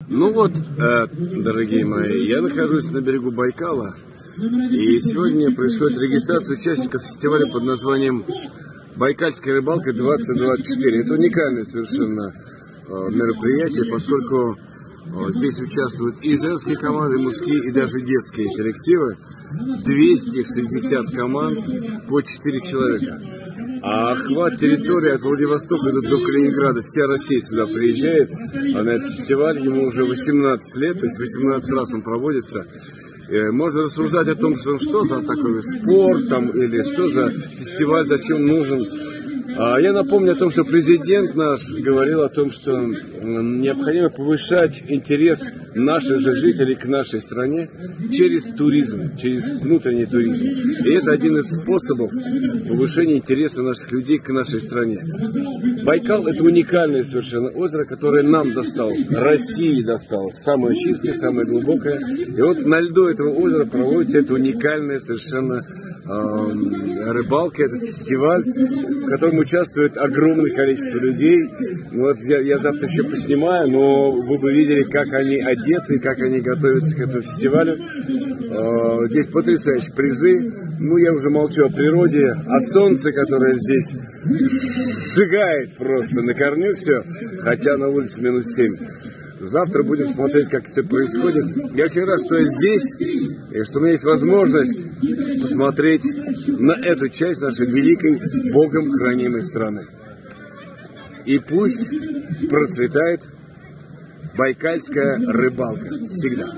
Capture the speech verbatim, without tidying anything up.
Ну вот, э, дорогие мои, я нахожусь на берегу Байкала, и сегодня происходит регистрация участников фестиваля под названием «Байкальская рыбалка двадцать двадцать четыре». Это уникальное совершенно э, мероприятие, поскольку э, здесь участвуют и женские команды, и мужские, и даже детские коллективы. двести шестьдесят команд по четыре человека. А охват территории от Владивостока до Калининграда, вся Россия сюда приезжает, а на этот фестиваль ему уже восемнадцать лет, то есть восемнадцать раз он проводится. Можно рассуждать о том, что, что за такой спорт там, или что за фестиваль, зачем нужен. А я напомню о том, что президент наш говорил о том, что необходимо повышать интерес наших же жителей к нашей стране через туризм, через внутренний туризм. И это один из способов повышения интереса наших людей к нашей стране. Байкал – это уникальное совершенно озеро, которое нам досталось, России досталось, самое чистое, самое глубокое. И вот на льду этого озера проводится это уникальное совершенно рыбалка, этот фестиваль, в котором участвует огромное количество людей. Вот я, я завтра еще поснимаю, но вы бы видели, как они одеты, как они готовятся к этому фестивалю. Здесь потрясающие призы. Ну, я уже молчу о природе, о солнце, которое здесь сжигает просто на корню все, хотя на улице минус семь. Завтра будем смотреть, как это происходит. Я очень рад, что я здесь, и что у меня есть возможность посмотреть на эту часть нашей великой, Богом хранимой страны. И пусть процветает байкальская рыбалка всегда.